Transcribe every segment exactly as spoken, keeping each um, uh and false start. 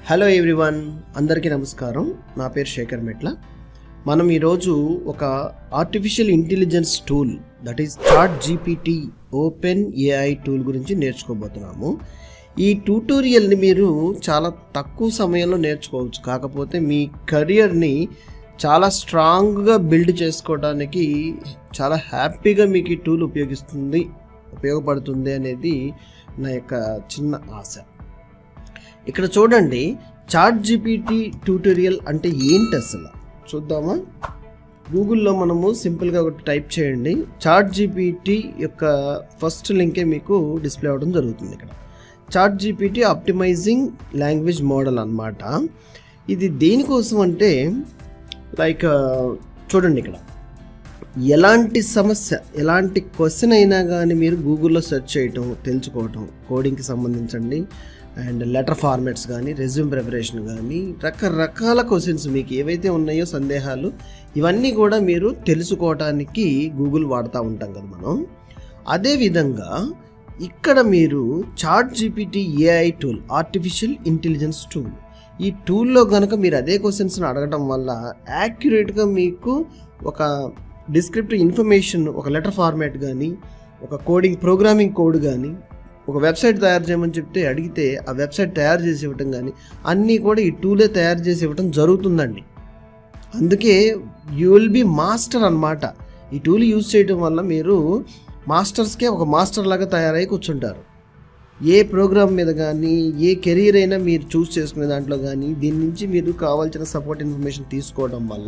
Hello everyone, అందరికీ నమస్కారం. నా పేరు శేఖర్ మెట్ల. మనం ఈరోజు ఒక artificial intelligence tool, that is chat GPT open AI tool గురించి నేర్చుకోబోతున్నాము. ఈ ట్యూటోరియల్ని మీరు చాలా తక్కువ సమయంలో నేర్చుకోవచ్చు. కాకపోతే మీ కెరియర్ని చాలా స్ట్రాంగ్గా బిల్డ్ చేసుకోవడానికి చాలా హ్యాపీగా మీకు ఈ టూల్ ఉపయోగిస్తుంది ఉపయోగపడుతుంది అనేది నా యొక్క చిన్న ఆశ. ఇక్కడ చూడండి, చాట్ జీపీటీ ట్యూటోరియల్ అంటే ఏంటి అసలు చూద్దామా. గూగుల్లో మనము సింపుల్గా ఒకటి టైప్ చేయండి. చాట్ జీపీటీ యొక్క ఫస్ట్ లింకే మీకు డిస్ప్లే అవ్వడం జరుగుతుంది. ఇక్కడ chat GPT optimising language model అన్నమాట. ఇది దేనికోసం అంటే లైక్ చూడండి, ఇక్కడ ఎలాంటి సమస్య, ఎలాంటి క్వశ్చన్ అయినా కానీ మీరు గూగుల్లో సెర్చ్ చేయటం, తెలుసుకోవటం, కోడింగ్కి సంబంధించండి అండ్ లెటర్ ఫార్మాట్స్ కానీ, రెజ్యూమ్ ప్రిపరేషన్ కానీ, రకరకాల క్వశ్చన్స్ మీకు ఏవైతే ఉన్నాయో సందేహాలు, ఇవన్నీ కూడా మీరు తెలుసుకోవటానికి గూగుల్ వాడుతూ ఉంటాం కదా మనం. అదేవిధంగా ఇక్కడ మీరు chat GPT AI tool, artificial intelligence tool, ఈ టూల్లో కనుక మీరు అదే క్వశ్చన్స్ని అడగటం వల్ల యాక్యురేట్గా మీకు ఒక డిస్క్రిప్టివ్ ఇన్ఫర్మేషన్, ఒక లెటర్ ఫార్మాట్ కానీ, ఒక కోడింగ్ ప్రోగ్రామింగ్ కోడ్ కానీ, ఒక వెబ్సైట్ తయారు చేయమని చెప్తే అడిగితే ఆ వెబ్సైట్ తయారు చేసి ఇవ్వటం కానీ అన్నీ కూడా ఈ టూలే తయారు చేసి ఇవ్వటం జరుగుతుందండి. అందుకే యూ విల్ బి మాస్టర్ అన్నమాట. ఈ టూల్ యూజ్ చేయడం వల్ల మీరు మాస్టర్స్కే ఒక మాస్టర్ లాగా తయారై కూర్చుంటారు. ఏ ప్రోగ్రామ్ మీద కానీ, ఏ కెరీర్ అయినా మీరు చూస్ చేసుకునే దాంట్లో కానీ దీని నుంచి మీరు కావాల్సిన సపోర్ట్ ఇన్ఫర్మేషన్ తీసుకోవడం వల్ల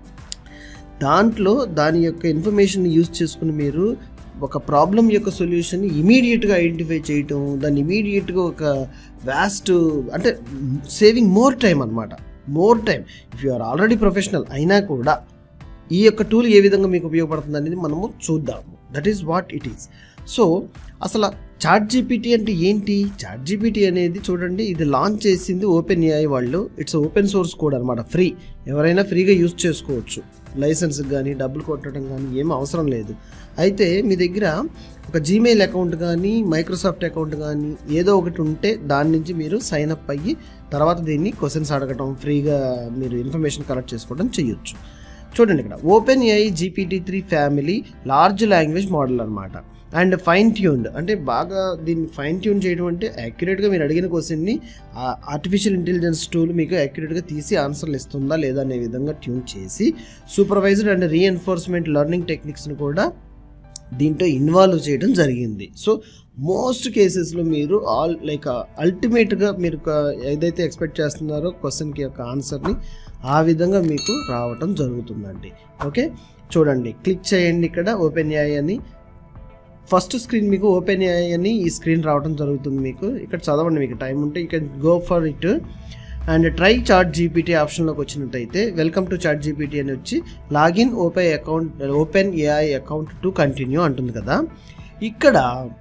దాంట్లో దాని యొక్క ఇన్ఫర్మేషన్ యూజ్ చేసుకుని మీరు ఒక ప్రాబ్లం యొక్క సొల్యూషన్ ఇమీడియట్గా ఐడెంటిఫై చేయటం, దాన్ని ఇమీడియట్గా ఒక వ్యాస్ట్ అంటే సేవింగ్ మోర్ టైం అనమాట. More time if you are already professional అయినా కూడా ఈ యొక్క టూల్ ఏ విధంగా మీకు ఉపయోగపడుతుంది అనేది మనము చూద్దాము. That is what it is. So అసలు చాట్ జీపీటీ అంటే ఏంటి? చాట్ జీపీటీ అనేది చూడండి, ఇది లాంచ్ చేసింది ఓపెన్ ఏఐ వాళ్ళు. ఇట్స్ ఓపెన్ సోర్స్ కోడ్ అనమాట, ఫ్రీ. ఎవరైనా ఫ్రీగా యూజ్ చేసుకోవచ్చు. లైసెన్స్కి కానీ డబ్బులు కొట్టడం కానీ ఏం అవసరం లేదు. అయితే మీ దగ్గర ఒక జీమెయిల్ అకౌంట్ కానీ, మైక్రోసాఫ్ట్ అకౌంట్ కానీ ఏదో ఒకటి ఉంటే దాని నుంచి మీరు సైన్ అప్ అయ్యి తర్వాత దీన్ని క్వశ్చన్స్ అడగటం, ఫ్రీగా మీరు ఇన్ఫర్మేషన్ కలెక్ట్ చేసుకోవడం చేయొచ్చు. చూడండి, ఇక్కడ open AI GPT three family large language model అనమాట. అండ్ ఫైన్ ట్యూన్డ్ అంటే బాగా దీన్ని ఫైన్ ట్యూన్ చేయడం అంటే యాక్యురేట్గా మీరు అడిగిన క్వశ్చన్ని ఆర్టిఫిషియల్ ఇంటెలిజెన్స్ టూల్ మీకు యాక్యురేట్గా తీసి ఆన్సర్లు ఇస్తుందా లేదా అనే విధంగా ట్యూన్ చేసి సూపర్వైజ్డ్ అండ్ రీఎన్ఫోర్స్మెంట్ లెర్నింగ్ టెక్నిక్స్ని కూడా దీంట్లో ఇన్వాల్వ్ చేయడం జరిగింది. సో మోస్ట్ కేసెస్లో మీరు ఆల్ లైక్ అల్టిమేట్గా మీరు ఏదైతే ఎక్స్పెక్ట్ చేస్తున్నారో క్వశ్చన్కి యొక్క ఆన్సర్ని ఆ విధంగా మీకు రావటం జరుగుతుందండి. ఓకే, చూడండి, క్లిక్ చేయండి ఇక్కడ ఓపెన్ ఏఐ అని. ఫస్ట్ స్క్రీన్ మీకు ఓపెన్ ఏఐ అని ఈ స్క్రీన్ రావడం జరుగుతుంది. మీకు ఇక్కడ చదవండి, మీకు టైం ఉంటే you can go for it and try chat GPT ఆప్షన్లోకి వచ్చినట్టయితే వెల్కమ్ టు చాట్ జీపీటీ అని వచ్చి login open account open AI account to continue అంటుంది కదా. ఇక్కడ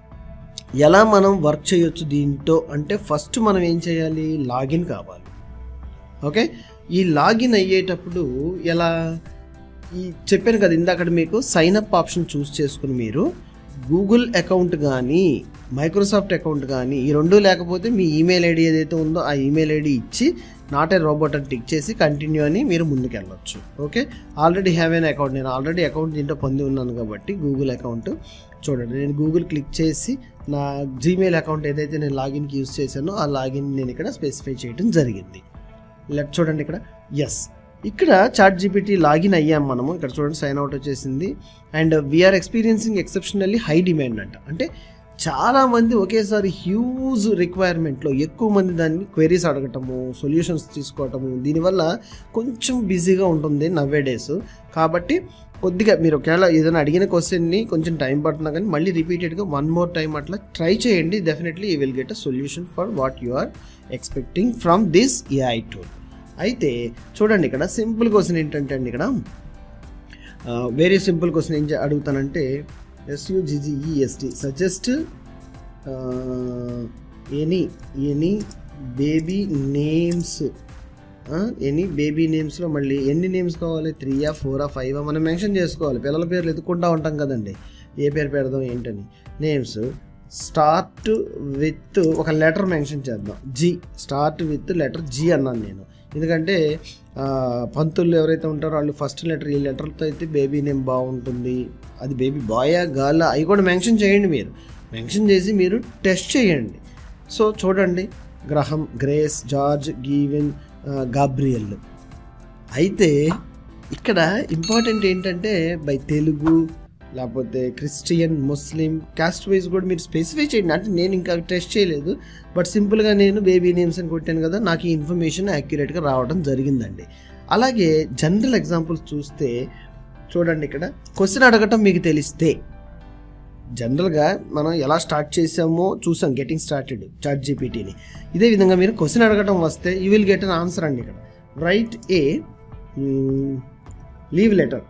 ఎలా మనం వర్క్ చేయొచ్చు దీంతో అంటే ఫస్ట్ మనం ఏం చేయాలి, లాగిన్ కావాలి. ఓకే, ఈ లాగిన్ అయ్యేటప్పుడు ఎలా ఈ చెప్పాను కదా ఇందాక మీకు సైన్ అప్ ఆప్షన్ చూస్ చేసుకుని మీరు గూగుల్ అకౌంట్ కానీ, మైక్రోసాఫ్ట్ అకౌంట్ కానీ ఈ రెండు లేకపోతే మీ ఈమెయిల్ ఐడి ఏదైతే ఉందో ఆ ఈమెయిల్ ఐడి ఇచ్చి నాట్ ఏ రోబోట్ అని టిక్ చేసి కంటిన్యూ అని మీరు ముందుకు వెళ్ళొచ్చు. Okay, already have an account, నేను ఆల్రెడీ అకౌంట్ దీంట్లో పొంది ఉన్నాను కాబట్టి గూగుల్ అకౌంట్. చూడండి, నేను గూగుల్ క్లిక్ చేసి నా జీమెయిల్ అకౌంట్ ఏదైతే నేను లాగిన్కి యూజ్ చేశానో ఆ లాగిన్ నేను ఇక్కడ స్పెసిఫై చేయడం జరిగింది. లెట్ చూడండి ఇక్కడ ఎస్, ఇక్కడ చాట్ జీపీటీ లాగిన్ అయ్యాం మనము. ఇక్కడ చూడండి సైన్ అవుట్ వచ్చేసింది. And we're experiencing exceptionally high demand అంట. అంటే చాలామంది ఒకేసారి హ్యూజ్ రిక్వైర్మెంట్లో ఎక్కువ మంది దాన్ని క్వెరీస్ అడగటము, సొల్యూషన్స్ తీసుకోవటము, దీనివల్ల కొంచెం బిజీగా ఉంటుంది నవ్వే డేస్. కాబట్టి కొద్దిగా మీరు ఒకవేళ ఏదైనా అడిగిన క్వశ్చన్ని కొంచెం టైం పడుతున్నా కానీ మళ్ళీ రిపీటెడ్గా వన్ మోర్ టైం అట్లా ట్రై చేయండి. Definitely you will get a solution for what you are expecting from this AI tool. అయితే చూడండి, ఇక్కడ సింపుల్ క్వశ్చన్ ఏంటంటే అండి, ఇక్కడ వెరీ సింపుల్ క్వశ్చన్ ఏం అడుగుతానంటే ఎస్యూజిజిఈఎస్టీ suggest any any baby names, any baby నేమ్స్లో మళ్ళీ ఎన్ని నేమ్స్ కావాలి, త్రీయా ఫోరా ఫైవా మనం మెన్షన్ చేసుకోవాలి. పిల్లల పేర్లు ఎత్తుకుంటూ ఉంటాం కదండి, ఏ పేరు పెడదాం ఏంటని. నేమ్స్ స్టార్ట్ విత్ ఒక లెటర్ మెన్షన్ చేద్దాం, G. Start with letter G అన్నాను నేను, ఎందుకంటే పంతులు ఎవరైతే ఉంటారో వాళ్ళు ఫస్ట్ లెటర్ ఈ లెటర్తో అయితే బేబీ నేమ్ బాగుంటుంది. అది బేబీ బాయా గర్ల్ అవి కూడా మెన్షన్ చేయండి. మీరు మెన్షన్ చేసి మీరు టెస్ట్ చేయండి. సో చూడండి, గ్రహం, గ్రేస్, జార్జ్, గీవెన్, గాబ్రియల్. అయితే ఇక్కడ ఇంపార్టెంట్ ఏంటంటే బై తెలుగు లేకపోతే క్రిస్టియన్, ముస్లిం, క్యాస్ట్ వైజ్ కూడా మీరు స్పెసిఫై చేయండి. అంటే నేను ఇంకా టెస్ట్ చేయలేదు, బట్ సింపుల్గా నేను బేబీ నేమ్స్ అని కొట్టాను కదా, నాకు ఈ ఇన్ఫర్మేషన్ యాక్యురేట్గా రావడం జరిగిందండి. అలాగే జనరల్ ఎగ్జాంపుల్స్ చూస్తే చూడండి, ఇక్కడ క్వశ్చన్ అడగటం మీకు తెలిస్తే జనరల్గా మనం ఎలా స్టార్ట్ చేసామో చూసాం, గెటింగ్ స్టార్టెడ్ చాట్ జీపీటీని. ఇదే విధంగా మీరు క్వశ్చన్ అడగటం వస్తే you will get an answer అండి. ఇక్కడ write a leave letter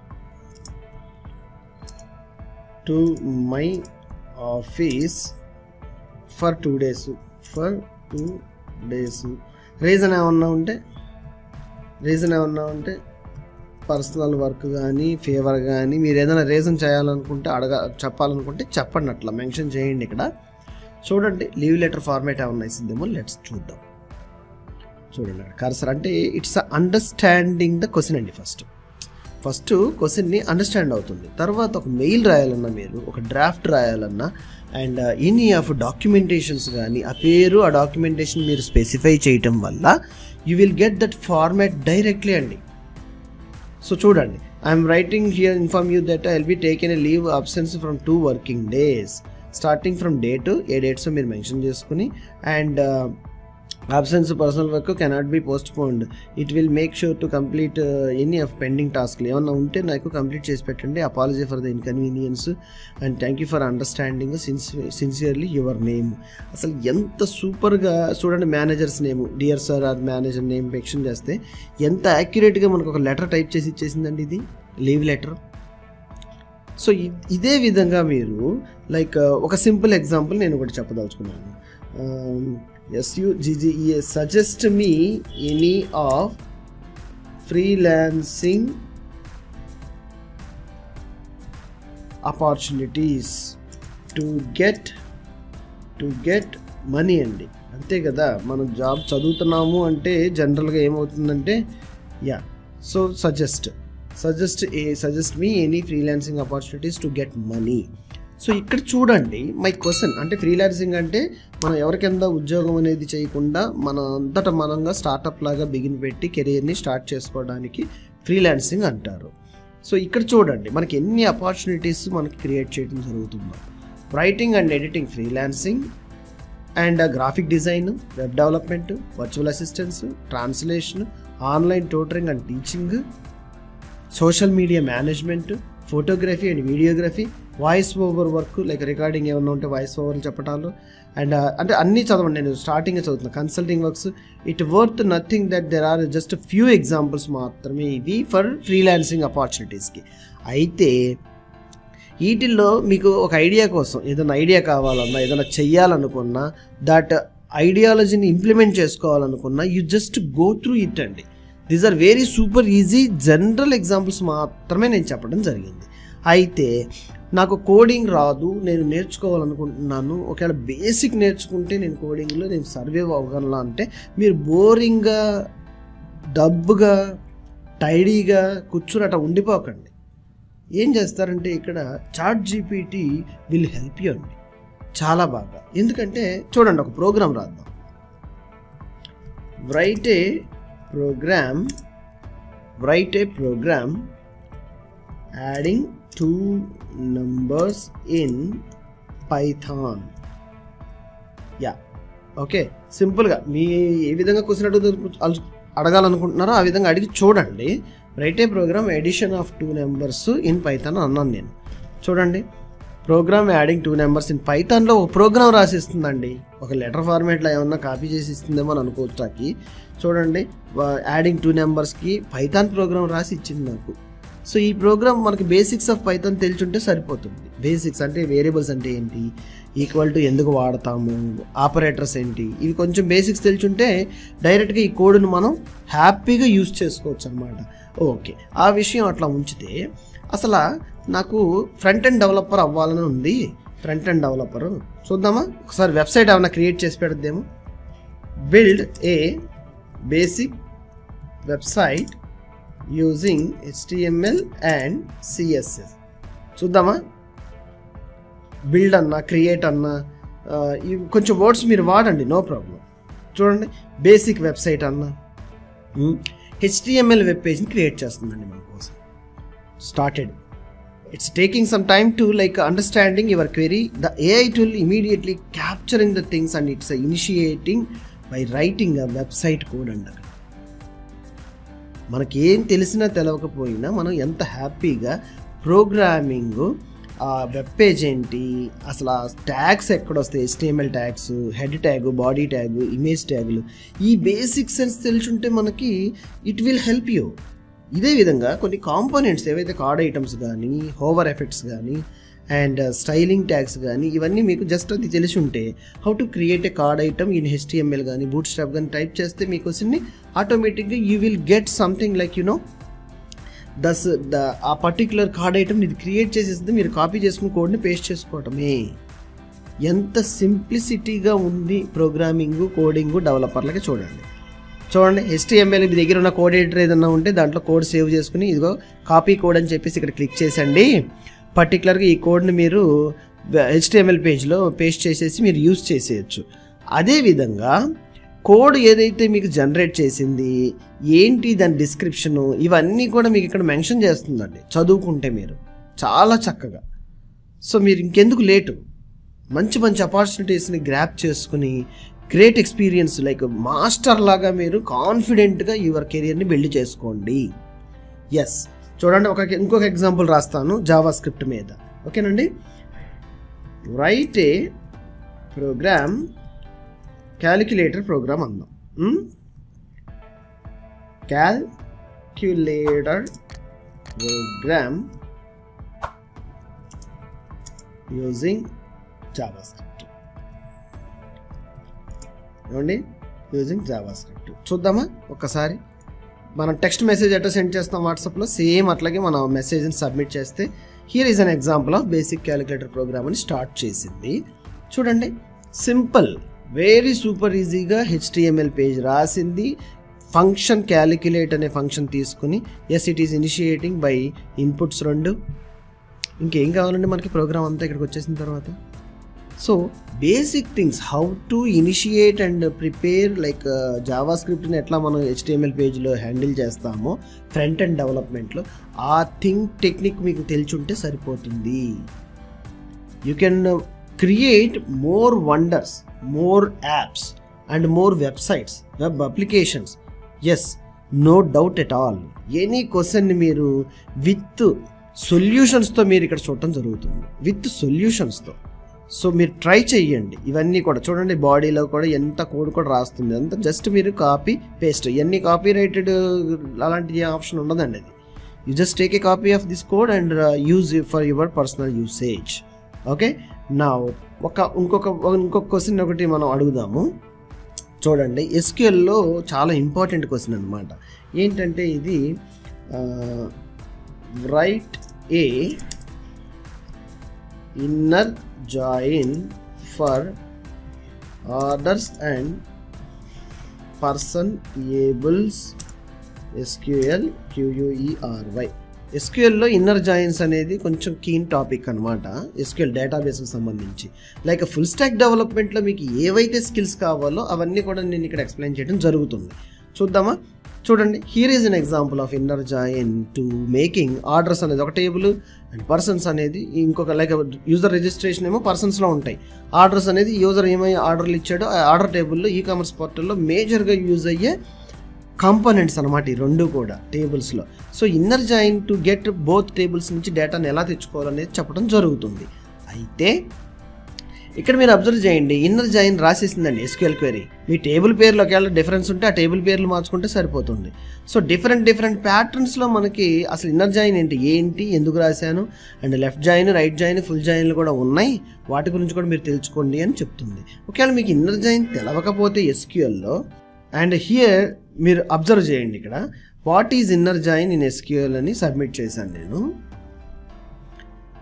to my office for two days for two days reason ఏమన్నా ఉంటే రీజన్ ఏమన్నా ఉంటే పర్సనల్ వర్క్ కానీ ఫేవర్ కానీ మీరు ఏదైనా రీజన్ చేయాలనుకుంటే అడగ చెప్పాలనుకుంటే చెప్పండి, అట్లా మెన్షన్ చేయండి. ఇక్కడ చూడండి, లీవ్ లెటర్ ఫార్మేట్ ఏమన్నా ఇస్తుందేమో లెట్స్ చూద్దాం. చూడండి కర్సర్ అంటే ఇట్స్ అండర్స్టాండింగ్ ద క్వశ్చన్ అండి. ఫస్ట్ ఫస్ట్ క్వశ్చన్ని అండర్స్టాండ్ అవుతుంది. తర్వాత ఒక మెయిల్ రాయాలన్నా, మీరు ఒక డ్రాఫ్ట్ రాయాలన్నా, అండ్ ఎనీ ఆఫ్ డాక్యుమెంటేషన్స్ కానీ ఆ పేరు ఆ డాక్యుమెంటేషన్ మీరు స్పెసిఫై చేయటం వల్ల you will get that format directly అండి. సో చూడండి, I'm writing here inform you that I will be taken a leave absence from two working days starting from date, ఏ డేట్స్ మీరు మెన్షన్ చేసుకుని, and absence personal work cannot be postponed, it will make sure to complete uh, any of pending tasks. ఏమన్నా ఉంటే నాకు complete చేసి పెట్టండి. Apology for the inconvenience and thank you for understanding sincerely your name. అసలు ఎంత సూపర్గా చూడండి, manager's name dear sir or manager name mention చేస్తే ఎంత యాక్యురేట్గా మనకు ఒక లెటర్ టైప్ చేసి ఇచ్చేసిందండి ఇది లీవ్ లెటర్. సో ఇదే విధంగా మీరు లైక్ ఒక సింపుల్ ఎగ్జాంపుల్ నేను ఒకటి చెప్పదలుచుకున్నాను. S U G G E S suggest me any of freelancing opportunities to get to get money అండి. అంతే కదా, మనం జాబ్ చదువుతున్నాము అంటే జనరల్గా ఏమవుతుందంటే yeah so suggest suggest a suggest me any freelancing opportunities to get money. So ఇక్కడ చూడండి, మై క్వశ్చన్ అంటే ఫ్రీలాన్సింగ్ అంటే మనం ఎవరికింద ఉద్యోగం అనేది చేయకుండా మన అంతటా మనంగా స్టార్టప్ లాగా బిగిన్ పెట్టి కెరీర్ని స్టార్ట్ చేసుకోవడానికి ఫ్రీలాన్సింగ్ అంటారు. సో ఇక్కడ చూడండి, మనకి ఎన్ని ఆపర్చునిటీస్ మనకి క్రియేట్ చేయడం జరుగుతుందో. Writing and editing freelancing, and graphic design, web development, virtual assistance, translation, online tutoring and teaching, social media management, photography and videography, voice over work like recording ఏమన్నా ఉంటే వాయిస్ ఓవర్లు చెప్పటాలు, అండ్ అంటే అన్నీ చదవండి, నేను స్టార్టింగ్ చదువుతున్నా. Consulting works, it worth nothing that there are just few examples మాత్రమే ఇది ఫర్ ఫ్రీలాన్సింగ్ ఆపర్చునిటీస్కి. అయితే వీటిల్లో మీకు ఒక ఐడియా కోసం ఏదైనా ఐడియా కావాలన్నా, ఏదైనా చెయ్యాలనుకున్నా, దట్ ఐడియాలజీని ఇంప్లిమెంట్ చేసుకోవాలనుకున్నా, you just go through it అండి. These are very super easy general examples మాత్రమే నేను చెప్పడం జరిగింది. అయితే నాకు కోడింగ్ రాదు, నేను నేర్చుకోవాలనుకుంటున్నాను, ఒకవేళ బేసిక్ నేర్చుకుంటే నేను కోడింగ్లో నేను సర్వైవ్ అవ్వగలనా అంటే మీరు బోరింగ్గా డబ్బుగా టైడీగా కూర్చుని అట్లా ఉండిపోకండి. ఏం చేస్తారంటే ఇక్కడ chat GPT will help you అండి చాలా బాగా. ఎందుకంటే చూడండి, ఒక ప్రోగ్రామ్ రాద్దాం. Write a program write a program adding two numbers in Python. Yeah okay, సింపుల్గా మీ ఏ విధంగా క్వశ్చన్ అడుగు అడగాలనుకుంటున్నారో ఆ విధంగా అడిగి చూడండి. Write a program addition of two numbers in Python అన్నాను నేను. చూడండి, program adding two numbers in పైథాన్లో ఒక ప్రోగ్రామ్ రాసిస్తుందండి. ఒక లెటర్ ఫార్మేట్లో ఏమన్నా కాపీ చేసి ఇస్తుందేమో అని అనుకోవచ్చాకి. చూడండి, యాడింగ్ టూ నెంబర్స్కి పైథాన్ ప్రోగ్రామ్ రాసి ఇచ్చింది నాకు. సో ఈ ప్రోగ్రామ్ మనకి బేసిక్స్ ఆఫ్ పైథాన్ తెలుసుంటే సరిపోతుంది. బేసిక్స్ అంటే వేరియబుల్స్ అంటే ఏంటి, ఈక్వల్ టు ఎందుకు వాడతాము, ఆపరేటర్స్ ఏంటి, ఇవి కొంచెం బేసిక్స్ తెలుసుంటే డైరెక్ట్గా ఈ కోడ్ను మనం హ్యాపీగా యూజ్ చేసుకోవచ్చు అనమాట. ఓకే, ఆ విషయం అట్లా ఉంచితే అసలు నాకు ఫ్రంట్ ఎండ్ డెవలపర్ అవ్వాలని ఉంది, ఫ్రంట్ ఎండ్ డెవలపరు చూద్దామా ఒకసారి వెబ్సైట్ ఏమైనా క్రియేట్ చేసి పెడద్దేమో build a basic website using HTML and CSS చూద్దామా బిల్డ్ అన్నా క్రియేట్ అన్నా ఇవి కొంచెం వర్డ్స్ మీరు వాడండి నో ప్రాబ్లం చూడండి బేసిక్ వెబ్సైట్ అన్నా హెచ్టిఎంఎల్ వెబ్ పేజ్ని క్రియేట్ చేస్తుందండి మన కోసం started it's taking some time to like understanding your query the AI tool immediately capturing the things and it's initiating by writing a website code అండి అక్కడ మనకేం తెలిసినా తెలవకపోయినా మనం ఎంత హ్యాపీగా ప్రోగ్రామింగ్ ఆ వెబ్ పేజ్ ఏంటి అసలు ఆ ట్యాగ్స్ ఎక్కడొస్తాయి HTML tags head tag body tag image ట్యాగులు ఈ బేసిక్ సెన్స్ తెలుసుంటే మనకి ఇట్ విల్ హెల్ప్ యూ ఇదే విధంగా కొన్ని కాంపోనెంట్స్ ఏవైతే కార్డ్ ఐటమ్స్ కానీ హోవర్ ఎఫెక్ట్స్ కానీ అండ్ స్టైలింగ్ ట్యాగ్స్ కానీ ఇవన్నీ మీకు జస్ట్ అది తెలిసి ఉంటే how to create a card item in HTML కానీ బూట్ స్ట్రాప్ కానీ టైప్ చేస్తే మీకు వచ్చింది ఆటోమేటిక్గా you will get something like you know thus the ah particular card item ఇది క్రియేట్ చేసేస్తే మీరు కాపీ చేసుకుని కోడ్ని పేస్ట్ చేసుకోవటమే ఎంత సింప్లిసిటీగా ఉంది ప్రోగ్రామింగ్ కోడింగ్ డెవలపర్లకి చూడండి చూడండి హెచ్టిఎంఎల్ మీ దగ్గర ఉన్న కోడ్ ఎడిటర్ ఏదన్నా ఉంటే దాంట్లో కోడ్ సేవ్ చేసుకుని ఇదిగో కాపీ కోడ్ అని చెప్పేసి ఇక్కడ క్లిక్ చేసండి పర్టికులర్గా ఈ కోడ్ని మీరు హెచ్టిఎంఎల్ పేజ్లో పేస్ట్ చేసేసి మీరు యూజ్ చేసేయచ్చు అదేవిధంగా కోడ్ ఏదైతే మీకు జనరేట్ చేసింది ఏంటి దాని డిస్క్రిప్షను ఇవన్నీ కూడా మీకు ఇక్కడ మెన్షన్ చేస్తుందండి చదువుకుంటే మీరు చాలా చక్కగా సో మీరు ఇంకెందుకు లేటు మంచి మంచి ఆపర్చునిటీస్ని గ్రాప్ చేసుకుని గ్రేట్ ఎక్స్పీరియన్స్ లైక్ మాస్టర్ లాగా మీరు కాన్ఫిడెంట్గా యువర్ కెరియర్ని బిల్డ్ చేసుకోండి ఎస్ చూడండి ఒక ఇంకొక ఎగ్జాంపుల్ రాస్తాను జావా స్క్రిప్ట్ మీద ఓకేనండి write a program calculator program అందాం calculator program using JavaScript ఏమండి యూజింగ్ జావా స్క్రిప్ట్ చూద్దామా ఒక్కసారి మనం టెక్స్ట్ మెసేజ్ ఎట్లా సెండ్ చేస్తాం వాట్సాప్లో సేమ్ అట్లాగే మనం మెసేజ్ని సబ్మిట్ చేస్తే here is an example of basic calculator program అని స్టార్ట్ చేసింది చూడండి సింపుల్ వెరీ సూపర్ ఈజీగా హెచ్టిఎంఎల్ పేజ్ రాసింది ఫంక్షన్ క్యాలిక్యులేట్ అనే ఫంక్షన్ తీసుకుని yes it is initiating by inputs రెండు ఇంకేం కావాలండి మనకి ప్రోగ్రామ్ అంతా ఇక్కడికి వచ్చేసిన తర్వాత so basic things how to initiate and prepare like జావా స్క్రిప్ట్ని ఎట్లా మనం హెచ్టిఎంఎల్ పేజ్లో హ్యాండిల్ చేస్తామో ఫ్రంట్ అండ్ డెవలప్మెంట్లో ఆ థింగ్ టెక్నిక్ మీకు తెలిసి సరిపోతుంది you can create more wonders more apps and more websites web applications yes no doubt at all any క్వశ్చన్ని మీరు విత్ సొల్యూషన్స్తో మీరు ఇక్కడ చూడటం జరుగుతుంది విత్ సొల్యూషన్స్తో సో మీరు ట్రై చేయండి ఇవన్నీ కూడా చూడండి బాడీలో కూడా ఎంత కోడ్ కూడా రాస్తుంది అంత జస్ట్ మీరు కాపీ పేస్ట్ ఇవన్నీ కాపీ రైటెడ్ అలాంటి ఆప్షన్ ఉండదండి అది you just take a copy of this code and use for your personal usage okay నా ఒక ఇంకొక ఇంకొక క్వశ్చన్ ఒకటి మనం అడుగుదాము చూడండి ఎస్క్యూఎల్లో చాలా ఇంపార్టెంట్ క్వశ్చన్ అనమాట ఏంటంటే ఇది write a inner join for orders and person tables SQL query ఎస్క్యూఎల్లో ఇన్నర్ జాయిన్స్ అనేది కొంచెం కీన్ టాపిక్ అనమాట ఎస్క్యూఎల్ డేటాబేస్కి సంబంధించి లైక్ ఫుల్ స్టాక్ డెవలప్మెంట్లో మీకు ఏవైతే స్కిల్స్ కావాలో అవన్నీ కూడా నేను ఇక్కడ ఎక్స్ప్లెయిన్ చేయడం జరుగుతుంది చూద్దామా చూడండి here is an example of inner join to making orders అనేది ఒక టేబుల్ అండ్ పర్సన్స్ అనేది ఇంకొక లైక్ యూజర్ రిజిస్ట్రేషన్ ఏమో పర్సన్స్లో ఉంటాయి ఆర్డర్స్ అనేది యూజర్ ఏమై ఆర్డర్లు ఇచ్చాడో ఆ ఆర్డర్ టేబుల్లో ఈ కామర్స్ పోర్టల్లో మేజర్గా యూజ్ అయ్యే కాంపోనెంట్స్ అనమాట ఈ రెండు కూడా టేబుల్స్లో so inner join to get both tables నుంచి డేటాను ఎలా తెచ్చుకోవాలనేది చెప్పడం జరుగుతుంది అయితే ఇక్కడ మీరు అబ్జర్వ్ చేయండి ఇన్నర్ జాయిన్ రాసేసిందండి ఎస్క్యూఎల్ క్వెరీ మీ టేబుల్ పేర్లు ఒకవేళ డిఫరెన్స్ ఉంటే ఆ టేబుల్ పేర్లు మార్చుకుంటే సరిపోతుంది సో డిఫరెంట్ డిఫరెంట్ ప్యాటర్న్స్లో మనకి అసలు ఇన్నర్ జాయిన్ ఏంటి ఏంటి ఎందుకు రాశాను and left join right join full జాయిన్లు కూడా ఉన్నాయి వాటి గురించి కూడా మీరు తెలుసుకోండి అని చెప్తుంది ఒకవేళ మీకు ఇన్నర్ జాయిన్ తెలవకపోతే ఎస్క్యూఎల్లో అండ్ హియర్ మీరు అబ్జర్వ్ చేయండి ఇక్కడ what is inner join in SQL అని సబ్మిట్ చేశాను నేను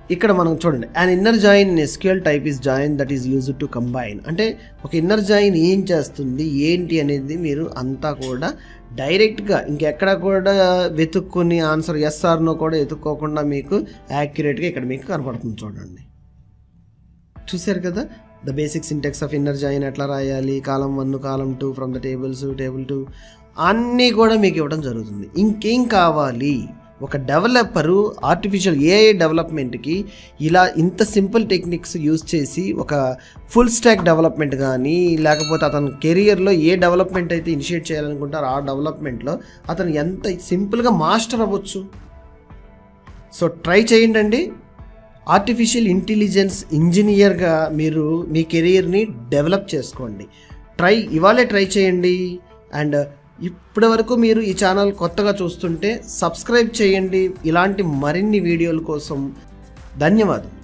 ఇక్కడ మనం చూడండి, an inner join in S Q L type is join that is used to combine. అంటే ఒక ఇన్నర్ జాయిన్ ఏం చేస్తుంది ఏంటి అనేది మీరు అంతా కూడా డైరెక్ట్గా ఇంకెక్కడ కూడా వెతుక్కుని ఆన్సర్ ఎస్ ఆర్ నో కూడా వెతుక్కోకుండా మీకు యాక్యురేట్గా ఇక్కడ మీకు కనపడుతుంది. చూడండి, చూసారు కదా, the basic syntax of inner join ఎట్లా రాయాలి, column one column two from the tables table two అన్నీ కూడా మీకు ఇవ్వడం జరుగుతుంది. ఇంకేం కావాలి, ఒక డెవలపరు ఆర్టిఫిషియల్ ఏఐ డెవలప్మెంట్కి ఇలా ఇంత సింపుల్ టెక్నిక్స్ యూజ్ చేసి ఒక ఫుల్ స్టాక్ డెవలప్మెంట్ కానీ లేకపోతే అతని కెరియర్లో ఏ డెవలప్మెంట్ అయితే ఇనిషియేట్ చేయాలనుకుంటారో ఆ డెవలప్మెంట్లో అతను ఎంత సింపుల్గా మాస్టర్ అవ్వచ్చు. సో ట్రై చేయండి, ఆర్టిఫిషియల్ ఇంటెలిజెన్స్ ఇంజనీర్గా మీరు మీ కెరియర్ని డెవలప్ చేసుకోండి. ట్రై ఇవాళే ట్రై చేయండి. అండ్ ఇప్పటి వరకు మీరు ఈ ఛానల్ కొత్తగా చూస్తుంటే సబ్స్క్రైబ్ చేయండి ఇలాంటి మరిన్ని వీడియోల కోసం. ధన్యవాదాలు.